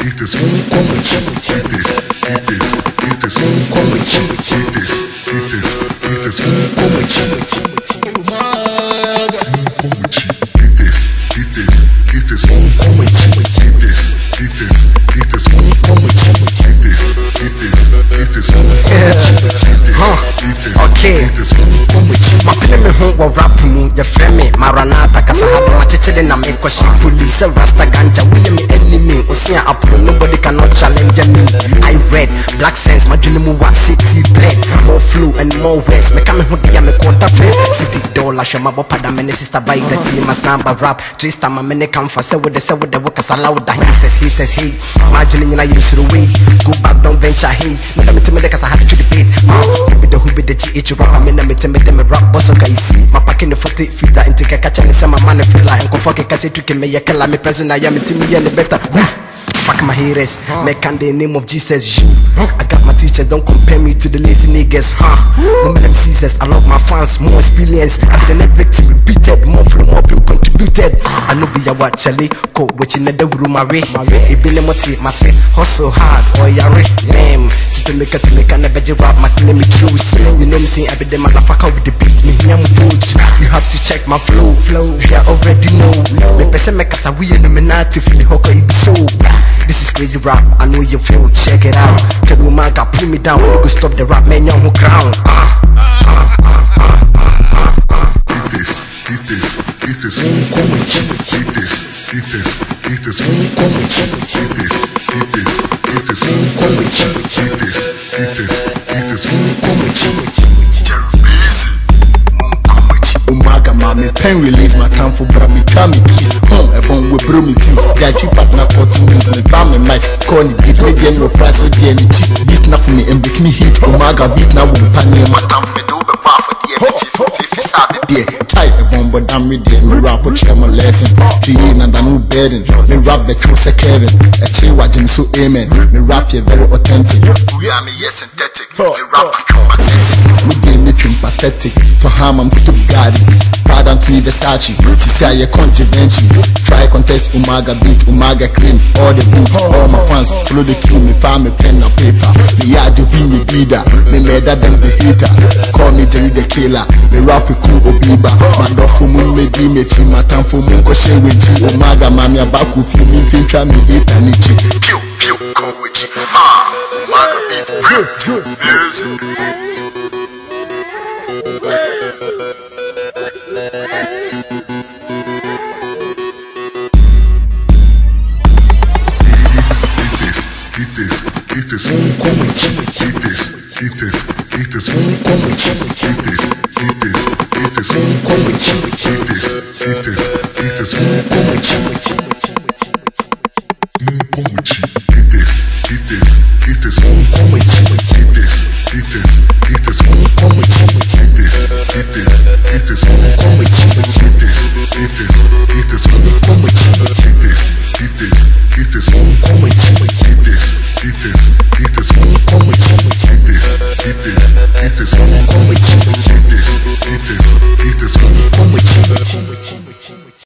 Okay, makune me wa rap mu ya frame Maranatha kasa hado machechele na me kwa police rasta ganja we me enemy osia apro nobody cannot challenge me. I read black sense madwene mu wa city blend more flow and more words me come hodi ya me quarter face city dollar shama bopada me sister by the team samba rap twister ma me come for say with the work as allow the haters hate madwene nyina yisuru way go back don't venture hey me me kasa hado to debate who be the GH rapper me na me tell me them rap boss okay see my packing the 40 feet that into catch and say my man feel like and fuck it cause trick me ya kala me person I am me team me better fuck my haters make in the name of Jesus you I got my teachers don't compare me to the lazy niggas women them Caesars I love my fans more experience I be the next victim repeated more flow more people contributed I know be a what Charlie co which in the room my way it be lemoti my say hustle hard or yare name to make a never give up my name is truth you know me saying I be the motherfucker with the beat me here you have to check my flow you already know me person make us a we illuminati for the hooker it so this is crazy rap I know you feel check it out tell me man got pull me down when you go stop the rap man you on ground Eat this Umaga mama pen release my time for brami kami keys home ebon we bro me teams ya cheap partner for 2 minutes me family mic call it give me the no price so the cheap beat na for me and make me hit Umaga beat na we pan my time for me do be pa for the fifi sabe be tight ebon but damn me dey me rap with my lesson tree and no burden me rap the truth say Kevin a chill watching so amen me rap you very authentic we are me yes synthetic me rap magnetic me dey me pathetic for harm I'm to God Proud Anthony Versace Sisi controversy try contest Umaga beat Umaga cream all the boot all my fans follow the queue me find me pen and paper me yeah the win me leader me better than the hater call me Jerry the killer me rap cool obiba man off for moon me be me team my time for moon go share with you Umaga mami abaku feel me try me hate and it pew pew come with you Umaga beat music Eat this.